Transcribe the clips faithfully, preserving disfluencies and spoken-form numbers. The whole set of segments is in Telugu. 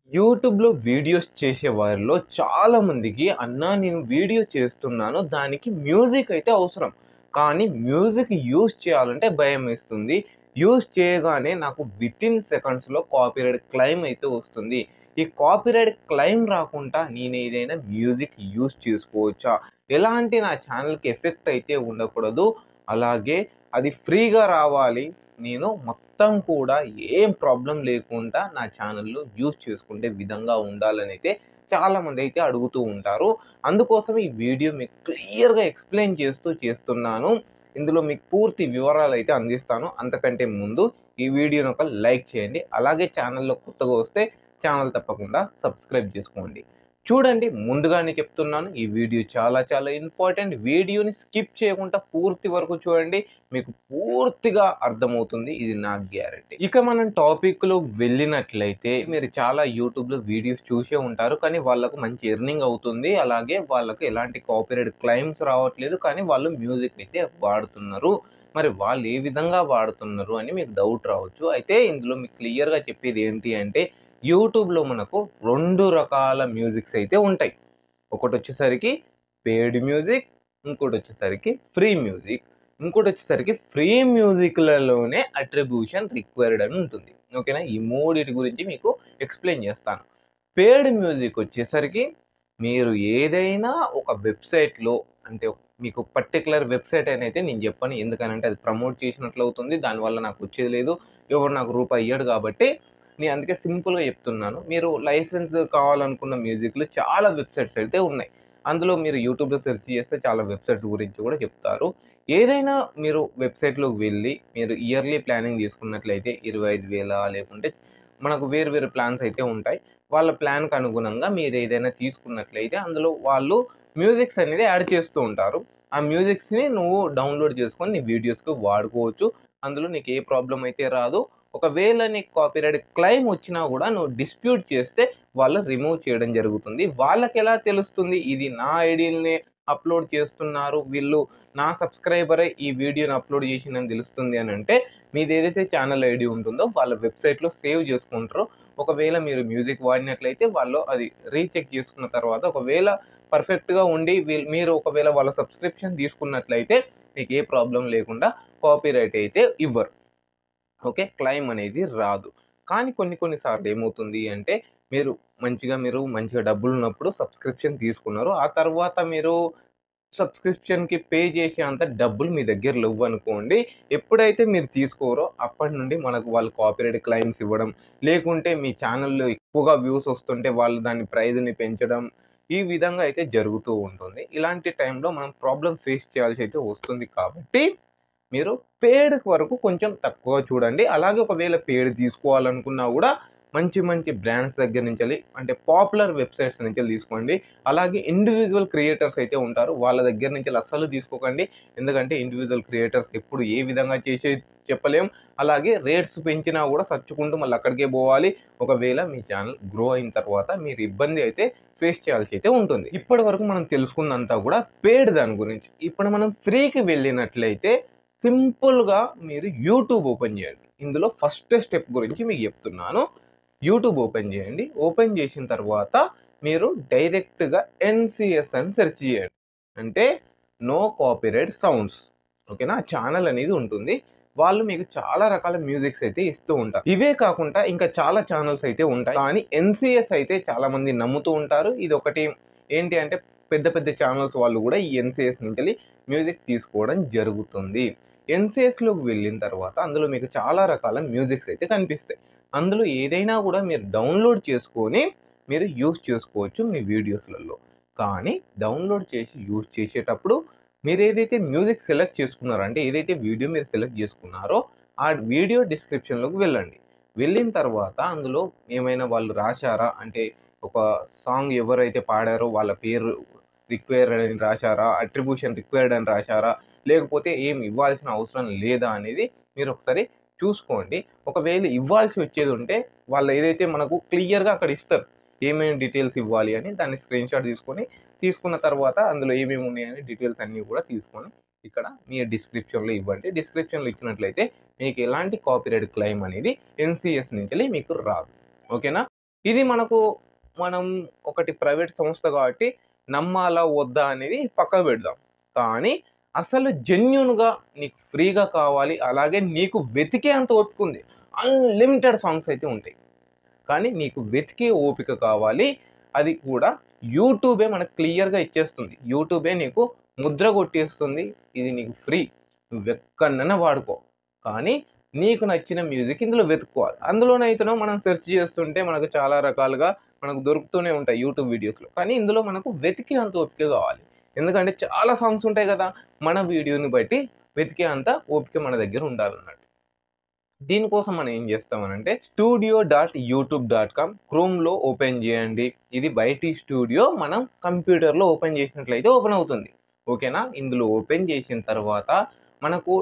యూట్యూబ్‌లో వీడియోస్ చేసే వారిలో చాలా మందికి అన్నా నేను వీడియో చేస్తున్నాను. దానికి మ్యూజిక్ అయితే అవసరం. కానీ మ్యూజిక్ యూజ్ చేయాలంటే భయమేస్తుంది. యూజ్ చేయగానే నాకు వితిన్ సెకండ్స్‌లో కాపీరైట్ క్లెయిమ్ అయితే వస్తుంది. ఈ కాపీరైట్ క్లెయిమ్ రాకుండా నేనేదైనా మ్యూజిక్ యూజ్ చేసుకోవచ్చా? ఎలాంటి నా ఛానెల్‌కి ఎఫెక్ట్ అయితే ఉండకూడదు. అలాగే అది ఫ్రీగా రావాలి. నేను మొత్తం కూడా ఏం ప్రాబ్లమ్ లేకుండా నా ఛానెల్‌లో యూజ్ చేసుకునే విధంగా ఉండాలనైతే చాలామందైతే అడుగుతూ ఉంటారు. అందుకోసం ఈ వీడియో మీకు క్లియర్‌గా ఎక్స్‌ప్లెయిన్ చేస్తూ చేస్తున్నాను. ఇందులో మీకు పూర్తి వివరాలైతే అందిస్తాను. అంతకంటే ముందు ఈ వీడియోని ఒక లైక్ చేయండి. అలాగే ఛానెల్‌లో కొత్తగా వస్తే ఛానెల్ తప్పకుండా సబ్స్క్రైబ్ చేసుకోండి. చూడండి, ముందుగానే చెప్తున్నాను, ఈ వీడియో చాలా చాలా ఇంపార్టెంట్. వీడియోని స్కిప్ చేయకుండా పూర్తి వరకు చూడండి. మీకు పూర్తిగా అర్థమవుతుంది. ఇది నా గ్యారంటీ. ఇక మనం టాపిక్‌లో వెళ్ళినట్లయితే మీరు చాలా యూట్యూబ్‌లో వీడియోస్ చూసే ఉంటారు. కానీ వాళ్ళకు మంచి ఎర్నింగ్ అవుతుంది. అలాగే వాళ్ళకి ఎలాంటి కాపీరైట్ క్లెయిమ్స్ రావట్లేదు. కానీ వాళ్ళు మ్యూజిక్ అయితే వాడుతున్నారు. మరి వాళ్ళు ఏ విధంగా వాడుతున్నారు అని మీకు డౌట్ రావచ్చు. అయితే ఇందులో మీకు క్లియర్‌గా చెప్పేది ఏంటి అంటే యూట్యూబ్‌లో మనకు రెండు రకాల మ్యూజిక్స్ అయితే ఉంటాయి. ఒకటొచ్చేసరికి పెయిడ్ మ్యూజిక్, ఇంకోటొచ్చేసరికి ఫ్రీ మ్యూజిక్. ఇంకోటొచ్చేసరికి ఫ్రీ మ్యూజిక్‌లలోనే అట్రిబ్యూషన్ రిక్వైర్డ్ అని ఉంటుంది. ఓకేనా? ఈ మూడిటి గురించి మీకు ఎక్స్‌ప్లెయిన్ చేస్తాను. పెయిడ్ మ్యూజిక్ వచ్చేసరికి మీరు ఏదైనా ఒక వెబ్‌సైట్‌లో అంటే మీకు పర్టిక్యులర్ వెబ్‌సైట్ అనైతే నేను చెప్పను. ఎందుకనంటే అది ప్రమోట్ చేసినట్లు అవుతుంది. దానివల్ల నాకు వచ్చేది లేదు. ఎవరు నాకు రూపాయి ఇయ్యడు కాబట్టి నేను అందుకే సింపుల్‌గా చెప్తున్నాను. మీరు లైసెన్స్ కావాలనుకున్న మ్యూజిక్‌లు చాలా వెబ్‌సైట్స్ అయితే ఉన్నాయి. అందులో మీరు యూట్యూబ్‌లో సెర్చ్ చేస్తే చాలా వెబ్‌సైట్స్ గురించి కూడా చెప్తారు. ఏదైనా మీరు వెబ్‌సైట్‌లోకి వెళ్లి మీరు ఇయర్లీ ప్లానింగ్ తీసుకున్నట్లయితే ఇరవై ఐదు వేలు లేకుంటే మనకు వేరు వేరు ప్లాన్స్ అయితే ఉంటాయి. వాళ్ళ ప్లాన్‌కి అనుగుణంగా మీరు ఏదైనా తీసుకున్నట్లయితే అందులో వాళ్ళు మ్యూజిక్స్ అనేది యాడ్ చేస్తూ ఉంటారు. ఆ మ్యూజిక్స్‌ని నువ్వు డౌన్‌లోడ్ చేసుకొని నీ వీడియోస్‌కి వాడుకోవచ్చు. అందులో నీకు ఏ ప్రాబ్లమ్ అయితే రాదు. ఒకవేళ నీకు కాపీరైట్ క్లెయిమ్ వచ్చినా గూడా నువ్వు డిస్ప్యూట్ చేస్తే వాళ్ళు రిమూవ్ చేయడం జరుగుతుంది. వాళ్ళకెలా తెలుస్తుంది ఇది నా ఐడీ‌లనే అప్‌లోడ్ చేస్తున్నారు. వీళ్ళు నా సబ్‌స్క్రైబరే ఈ వీడియోని అప్‌లోడ్ చేసిండని తెలుస్తుంది అనంటే మీదేదైతే ఛానెల్ ఐడీ ఉంటుందో వాళ్ళ వెబ్‌సైట్‌లో సేవ్ చేసుకుంటారో ఒకవేళ మీరు మ్యూజిక్ వాడినట్లయితే వాళ్ళు అది రీచెక్ చేసుకున్న తర్వాత ఒకవేళ పర్ఫెక్ట్‌గా ఉండి వీళ్ళు మీరు ఒకవేళ వాళ్ళ సబ్స్క్రిప్షన్ తీసుకున్నట్లయితే మీకు ఏ ప్రాబ్లమ్ లేకుండా కాపీరైట్ అయితే ఇవ్వరు. ఓకే. క్లెయిమ్ అనేది రాదు. కానీ కొన్ని కొన్ని సార్లు ఏమవుతుంది అంటే, మీరు మంచిగా మీరు మంచిగా డబ్బులున్నప్పుడు సబ్స్క్రిప్షన్ తీసుకున్నారు. ఆ తర్వాత మీరు సబ్స్క్రిప్షన్‌కి పే చేసేంత డబ్బులు మీ దగ్గర లెవ్వనుకోండి. ఎప్పుడైతే మీరు తీసుకోరో అప్పటి నుండి మనకు వాళ్ళు కాపీరైట్ క్లెయిమ్స్ ఇవ్వడం, లేకుంటే మీ ఛానెల్‌లో ఎక్కువగా వ్యూస్ వస్తుంటే వాళ్ళు దాని ప్రైజ్‌ని పెంచడం, ఈ విధంగా అయితే జరుగుతూ ఉంటుంది. ఇలాంటి టైంలో మనం ప్రాబ్లమ్ ఫేస్ చేయాల్సి అయితే వస్తుంది కాబట్టి మీరు పెయిడ్ వరకు కొంచెం తక్కువ చూడండి. అలాగే ఒకవేళ పెయిడ్ తీసుకోవాలనుకున్నా గూడా మంచి మంచి బ్రాండ్స్ దగ్గర నుంచెల్లి అంటే పాపులర్ వెబ్‌సైట్స్ నుంచెల్లి తీసుకోండి. అలాగే ఇండివిడ్యువల్ క్రియేటర్స్ అయితే ఉంటారు. వాళ్ళ దగ్గర నుంచెల్లి అస్సలు తీసుకోకండి. ఎందుకంటే ఇండివిడ్యువల్ క్రియేటర్స్ ఎప్పుడు ఏ విధంగా చేసేది చెప్పలేం. అలాగే రేట్స్ పెంచినా గూడా సచ్చుకుంటూ మళ్ళీ అక్కడికే పోవాలి. ఒకవేళ మీ ఛానెల్ గ్రో అయిన తర్వాత మీరు ఇబ్బంది అయితే ఫేస్ చేయాల్సి అయితే ఉంటుంది. ఇప్పటివరకు మనం తెలుసుకుందంతా గూడా పెయిడ్ దాని గురించి. ఇప్పుడు మనం ఫ్రీకి వెళ్ళినట్లయితే సింపుల్‌గా మీరు యూట్యూబ్ ఓపెన్ చేయండి. ఇందులో ఫస్ట్ స్టెప్ గురించి మీకు చెప్తున్నాను. యూట్యూబ్ ఓపెన్ చేయండి. ఓపెన్ చేసిన తర్వాత మీరు డైరెక్ట్‌గా ఎన్‌సీఎస్ అని సెర్చ్ చేయండి. అంటే నో కాపీరైట్ సౌండ్స్. ఓకేనా? ఛానెల్ అనేది ఉంటుంది. వాళ్ళు మీకు చాలా రకాల మ్యూజిక్స్ అయితే ఇస్తూ ఉంటారు. ఇవే కాకుండా ఇంకా చాలా ఛానెల్స్ అయితే ఉంటాయి. కానీ ఎన్‌సీఎస్ అయితే చాలామంది నమ్ముతూ ఉంటారు. ఇదొకటి ఏంటి అంటే పెద్ద పెద్ద ఛానెల్స్ వాళ్ళు కూడా ఈ ఎన్‌సీఎస్ నుంచెల్లి మ్యూజిక్ తీసుకోవడం జరుగుతుంది. ఎన్‌సీఎస్‌లోకి వెళ్ళిన తర్వాత అందులో మీకు చాలా రకాల మ్యూజిక్స్ అయితే కనిపిస్తాయి. అందులో ఏదైనా గూడా మీరు డౌన్‌లోడ్ చేసుకొని మీరు యూజ్ చేసుకోవచ్చు మీ వీడియోస్‌లలో. కానీ డౌన్‌లోడ్ చేసి యూజ్ చేసేటప్పుడు మీరేదైతే మ్యూజిక్ సెలెక్ట్ చేసుకున్నారో అంటే ఏదైతే వీడియో మీరు సెలెక్ట్ చేసుకున్నారో ఆ వీడియో డిస్క్రిప్షన్‌లోకి వెళ్ళండి. వెళ్ళిన తర్వాత అందులో ఏమైనా వాళ్ళు రాశారా? అంటే ఒక సాంగ్ ఎవరైతే పాడారో వాళ్ళ పేరు రిక్వైర్డ్ అని రాశారా? అట్రిబ్యూషన్ రిక్వైర్డ్ అని రాశారా? లేకపోతే ఏమి ఇవ్వాల్సిన అవసరం లేదా అనేది మీరొకసారి చూసుకోండి. ఒకవేళ ఇవ్వాల్సి వచ్చేదుంటే వాళ్ళు ఏదైతే మనకు క్లియర్‌గా అక్కడ ఇస్తారు. ఏమేమి డీటెయిల్స్ ఇవ్వాలి అని దాన్ని స్క్రీన్‌షాట్ తీసుకొని, తీసుకున్న తర్వాత అందులో ఏమేమి ఉన్నాయని డీటెయిల్స్ అన్నీ కూడా తీసుకొని ఇక్కడ మీ డిస్క్రిప్షన్‌లో ఇవ్వండి. డిస్క్రిప్షన్‌లో ఇచ్చినట్లయితే మీకు ఎలాంటి కాపీరైట్ క్లెయిమ్ అనేది ఎన్‌సీఎస్ నుంచెల్లి మీకు రాదు. ఓకేనా? ఇది మనకు మనం ఒకటి ప్రైవేట్ సంస్థ కాబట్టి నమ్మాలా? వద్దా? అనేది పక్కకు పెడదాం. కానీ అసలు జెన్యూన్‌గా నీకు ఫ్రీగా కావాలి. అలాగే నీకు వెతికేంత ఓపిక ఉంది. అన్‌లిమిటెడ్ సాంగ్స్ అయితే ఉంటాయి. కానీ నీకు వెతికే ఓపిక కావాలి. అది కూడా యూట్యూబే మనకు క్లియర్‌గా ఇచ్చేస్తుంది. యూట్యూబే నీకు ముద్ర కొట్టేస్తుంది. ఇది నీకు ఫ్రీ. నువ్వెక్కడనైనా వాడుకో. కానీ నీకు నచ్చిన మ్యూజిక్ ఇందులో వెతుక్కోవాలి. అందులోనైతేనో మనం సెర్చ్ చేస్తుంటే మనకు చాలా రకాలుగా మనకు దొరుకుతూనే ఉంటాయి యూట్యూబ్ వీడియోస్‌లో. కానీ ఇందులో మనకు వెతికే అంత ఓపిక కావాలి. ఎందుకంటే చాలా సాంగ్స్ ఉంటాయి కదా! మన వీడియోని బట్టి వెతికే అంత ఓపిక మన దగ్గర ఉండాలన్నట్టు. దీనికోసం మనం ఏం చేస్తామనంటే studio dot YouTube dot com క్రోమ్‌లో ఓపెన్ చేయండి. ఇది బయటి స్టూడియో మనం కంప్యూటర్‌లో ఓపెన్ చేసినట్లయితే ఓపెన్ అవుతుంది. ఓకేనా? ఇందులో ఓపెన్ చేసిన తర్వాత మనకు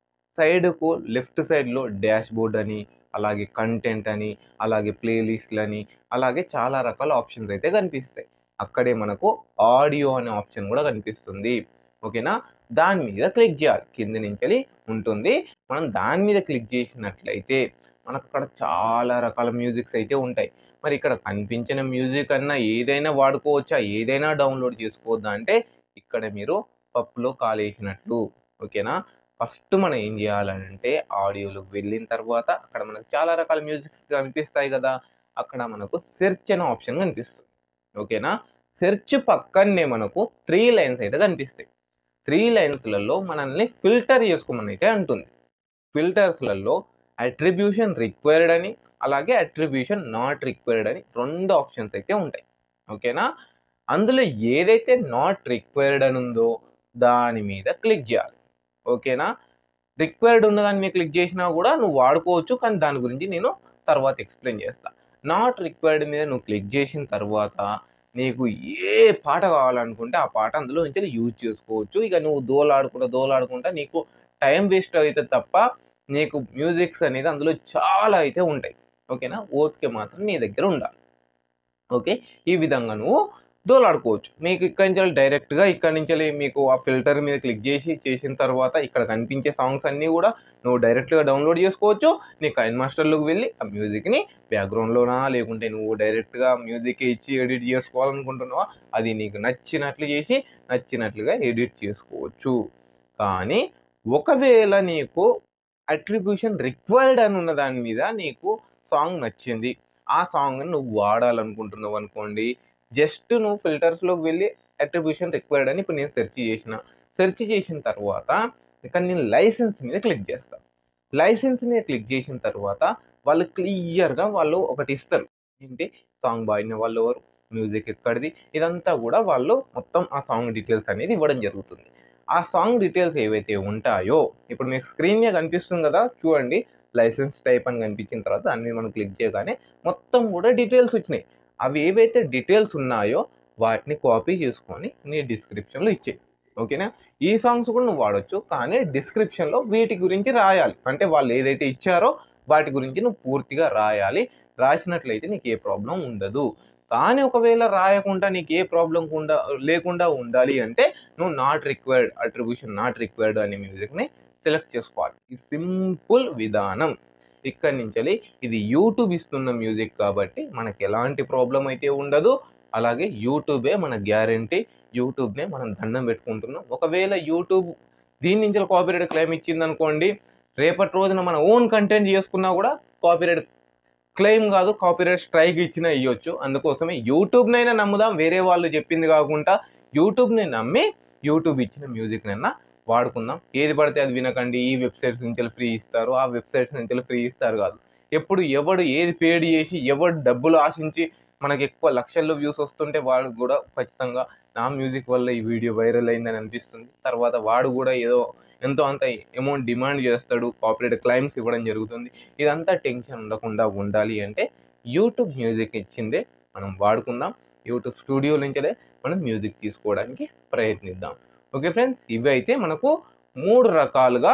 సైడ్‌కు లెఫ్ట్ సైడ్‌లో డాష్‌బోర్డ్ అని, అలాగే కంటెంట్ అని, అలాగే ప్లే లిస్ట్‌లని, అలాగే చాలా రకాల ఆప్షన్స్ అయితే కనిపిస్తాయి. అక్కడే మనకు ఆడియో అనే ఆప్షన్ కూడా కనిపిస్తుంది. ఓకేనా? దాని మీద క్లిక్ చేయాలి. కింద నుంచెల్లి ఉంటుంది. మనం దాని మీద క్లిక్ చేసినట్లయితే మనకక్కడ చాలా రకాల మ్యూజిక్స్ అయితే ఉంటాయి. మరి ఇక్కడ కనిపించిన మ్యూజిక్ అన్నా ఏదైనా వాడుకోవచ్చా? ఏదైనా డౌన్‌లోడ్ చేసుకోవద్దా? అంటే ఇక్కడ మీరు పప్పులో కాలేసినట్లు. ఓకేనా? ఫస్ట్ మనం ఏం జేయాలనంటే ఆడియోలోకి వెళ్ళిన తర్వాత అక్కడ మనకు చాలా రకాల మ్యూజిక్స్ కనిపిస్తాయి గదా! అక్కడ మనకు సెర్చ్ అనే ఆప్షన్ కనిపిస్తుంది. ఓకేనా? సెర్చ్ పక్కనే మనకు మూడు లైన్స్ అయితే కనిపిస్తాయి. మూడు లైన్స్‌లలో మనల్ని ఫిల్టర్ చేసుకోమనైతే అంటుంది. ఫిల్టర్స్‌లలో అట్రిబ్యూషన్ రిక్వైర్డ్ అని, అలాగే అట్రిబ్యూషన్ నాట్ రిక్వైర్డ్ అని రెండు ఆప్షన్స్ అయితే ఉంటాయి. ఓకేనా? అందులో ఏదైతే నాట్ రిక్వైర్డ్ అని ఉందో దాని మీద క్లిక్ జేయాలి. ఓకేనా? రిక్వైర్డ్ ఉన్నదాని మీద క్లిక్ చేసినా గూడా నువ్వు వాడుకోవచ్చు. కానీ దాని గురించి నేను తర్వాత ఎక్స్‌ప్లెయిన్ చేస్తా. నాట్ రిక్వైర్డ్ మీద నువ్వు క్లిక్ చేసిన తర్వాత నీకు ఏ పాట కావాలనుకుంటే ఆ పాట అందులో నుంచి యూజ్ చేసుకోవచ్చు. ఇక నువ్వు దోలాడుకుంటా, దోలాడుకుంటా నీకు టైం వేస్ట్ అయితది తప్ప నీకు మ్యూజిక్స్ అనేది అందులో చాలా అయితే ఉంటాయి. ఓకేనా? ఓపిక మాత్రం నీ దగ్గర ఉండాలి. ఓకే. ఈ విధంగా నువ్వు దోలాడుకోవచ్చు. మీకు ఇక్కడి నుంచెల్లి డైరెక్ట్‌గా ఇక్కడి నుంచెల్లి మీకు ఆ ఫిల్టర్ మీద క్లిక్ జేసి, చేసిన తర్వాత ఇక్కడ కనిపించే సాంగ్స్ అన్నీ గూడా నువ్వు డైరెక్ట్‌గా డౌన్‌లోడ్ జేసుకోవచ్చు. నీ కైన్ మాస్టర్‌లోకి వెళ్ళి ఆ మ్యూజిక్‌ని బ్యాక్‌గ్రౌండ్‌లోనా లేకుంటే నువ్వు డైరెక్ట్‌గా మ్యూజిక్ ఇచ్చి ఎడిట్ జేసుకోవాలనుకుంటున్నావా, అది నీకు నచ్చినట్లు జేసి, నచ్చినట్లుగా ఎడిట్ చేసుకోవచ్చు. కానీ ఒకవేళ నీకు అట్రిబ్యూషన్ రిక్వైర్డ్ అని ఉన్న దాని మీద నీకు సాంగ్ నచ్చింది. ఆ సాంగ్‌ని నువ్వు వాడాలనుకుంటున్నావనుకోండి, జస్ట్ నువ్వు ఫిల్టర్స్‌లోకి వెళ్ళి అట్రిబ్యూషన్ రిక్వైర్డ్ అని ఇప్పుడు నేను సెర్చ్ చేసిన. సెర్చ్ చేసిన తర్వాత ఇక్కడ నేను లైసెన్స్ మీద క్లిక్ చేస్తా. లైసెన్స్ మీద క్లిక్ చేసిన తర్వాత వాళ్ళు క్లియర్‌గా వాళ్ళు ఒకటి ఇస్తారు. ఏంటి సాంగ్ పాడిన వాళ్ళెవరు? మ్యూజిక్ ఎక్కడిది? ఇదంతా గూడా వాళ్ళు మొత్తం ఆ సాంగ్ డీటెయిల్స్ అనేది ఇవ్వడం జరుగుతుంది. ఆ సాంగ్ డీటెయిల్స్ ఏవైతే ఉంటాయో ఇప్పుడు మీకు స్క్రీన్ మీద కనిపిస్తుంది గదా! చూడండి. లైసెన్స్ టైప్ అని కనిపించిన తర్వాత దాని మీద మనం క్లిక్ చేయగానే మొత్తం గూడా డీటెయిల్స్ వచ్చినాయి. అవి ఏవైతే డీటెయిల్స్ ఉన్నాయో వాటిని కాపీ చేసుకొని నీ డిస్క్రిప్షన్‌లో ఇచ్చేయి. ఓకేనా? ఈ సాంగ్స్ కూడా నువ్వు వాడొచ్చు. కానీ డిస్క్రిప్షన్‌లో వీటి గురించి రాయాలి. అంటే వాళ్ళు ఏదైతే ఇచ్చారో వాటి గురించి నువ్వు పూర్తిగా రాయాలి. రాసినట్లయితే నీకు ఏ ప్రాబ్లమ్ ఉండదు. కానీ ఒకవేళ రాయకుండా నీకు ఏ ప్రాబ్లమ్ కుండా లేకుండా ఉండాలి అంటే నువ్వు not required attribution not required అనే మ్యూజిక్‌ని సెలెక్ట్ చేసుకోవాలి. ఈ సింపుల్ విధానం. ఇక్కడి నుంచెల్లి ఇది యూట్యూబ్ ఇస్తున్న మ్యూజిక్ కాబట్టి మనకు ఎలాంటి ప్రాబ్లమ్ అయితే ఉండదు. అలాగే యూట్యూబే మన గ్యారంటీ. యూట్యూబ్‌నే మనం దండం పెట్టుకుంటున్నాం. ఒకవేళ యూట్యూబ్ దీని నుంచెల్లి కాపీరైట్ క్లెయిమ్ ఇచ్చిందనుకోండి, రేపటి రోజున మన ఓన్ కంటెంట్ చేసుకున్నా కూడా కాపీరైట్ క్లెయిమ్ కాదు కాపీరైట్ స్ట్రైక్ ఇచ్చినా ఇయ్యొచ్చు. అందుకోసమే యూట్యూబ్‌నైనా నమ్ముదాం. వేరే వాళ్ళు చెప్పింది కాకుండా యూట్యూబ్‌ని నమ్మి యూట్యూబ్ ఇచ్చిన మ్యూజిక్‌నన్నా వాడుకుందాం. ఏది పడితే అది వినకండి. ఈ వెబ్‌సైట్స్ నుంచెల్లి ఫ్రీ ఇస్తారు. ఆ వెబ్‌సైట్స్ నుంచెల్లి ఫ్రీ ఇస్తారు కాదు. ఎప్పుడు ఎవడు ఏది పేడ్ చేసి, ఎవడు డబ్బులు ఆశించి మనకెక్కువ లక్షల్లో వ్యూస్ వస్తుంటే వాడు కూడా ఖచ్చితంగా నా మ్యూజిక్ వల్ల ఈ వీడియో వైరల్ అయిందని అనిపిస్తుంది. తర్వాత వాడు కూడా ఏదో ఎంతో అంత అమౌంట్ డిమాండ్ చేస్తాడు. కాపీరైట్ క్లెయిమ్స్ ఇవ్వడం జరుగుతుంది. ఇదంతా టెన్షన్ ఉండకుండా ఉండాలి అంటే యూట్యూబ్ మ్యూజిక్ ఇచ్చిందే మనం వాడుకుందాం. యూట్యూబ్ స్టూడియో నుంచెలే మనం మ్యూజిక్ తీసుకోవడానికి ప్రయత్నిద్దాం. Okay friends. ఇవైతే మనకు మూడు రకాలుగా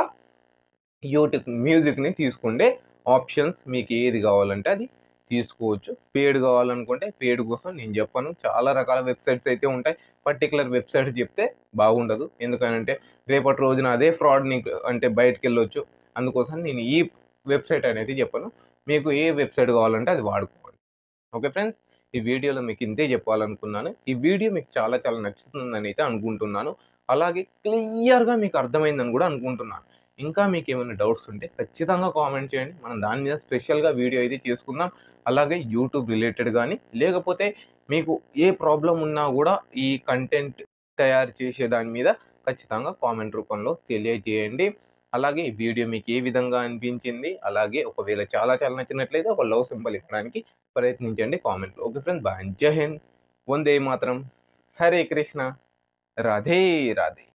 యూట్యూబ్ మ్యూజిక్‌ని తీసుకుండే ఆప్షన్స్ మీకు ఏది కావాలంటే అది తీసుకోవచ్చు. పెయిడ్ కావాలనుకుంటే పెయిడ్ కోసం నేను చెప్పను. చాలా రకాల వెబ్‌సైట్స్ అయితే ఉంటాయి. పర్టిక్యులర్ వెబ్‌సైట్స్ చెప్తే బాగుండదు. ఎందుకనంటే రేపటి రోజున అదే ఫ్రాడ్ నీకు అంటే బయటికెళ్ళొచ్చు. అందుకోసం నేను ఈ వెబ్‌సైట్ అనేది చెప్పను. మీకు ఏ వెబ్‌సైట్ కావాలంటే అది వాడుకోండి. Okay friends. ఈ వీడియోలో మీకు ఇంతే చెప్పాలనుకున్నాను. ఈ వీడియో మీకు చాలా చాలా నచ్చుతుందని అయితే అనుకుంటున్నాను. అలాగే క్లియర్‌గా మీకు అర్థమైందని కూడా అనుకుంటున్నాను. ఇంకా మీకేమైనా డౌట్స్ ఉంటే ఖచ్చితంగా కామెంట్ చేయండి. మనం దాని మీద స్పెషల్‌గా వీడియో అయితే చేసుకుందాం. అలాగే యూట్యూబ్ రిలేటెడ్ గాని, లేకపోతే మీకు ఏ ప్రాబ్లమ్ ఉన్నా గూడా ఈ కంటెంట్ తయారు చేసే దాని మీద ఖచ్చితంగా కామెంట్ రూపంలో తెలియజేయండి. అలాగే ఈ వీడియో మీకు ఏ విధంగా అనిపించింది? అలాగే ఒకవేళ చాలా చాలా నచ్చినట్లయితే ఒక లవ్ సింబల్ ఇవ్వడానికి ప్రయత్నించండి కామెంట్‌లో. Okay friends. బాయ్. జై హింద్. వందే మాతరం. హరే కృష్ణ. రాధే రాధే.